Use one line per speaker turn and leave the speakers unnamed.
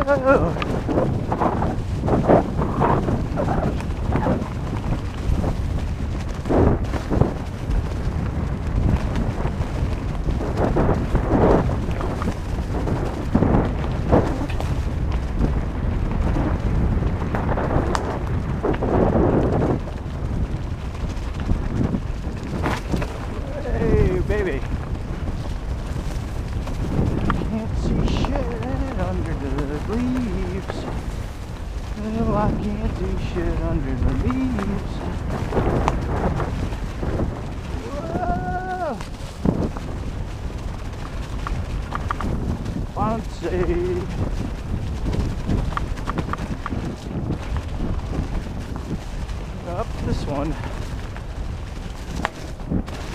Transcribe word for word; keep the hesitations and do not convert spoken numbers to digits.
Hey, baby. Can't see shit under the leaves. No, I can't see shit under the leaves. Whoa! Fancy. Up this one.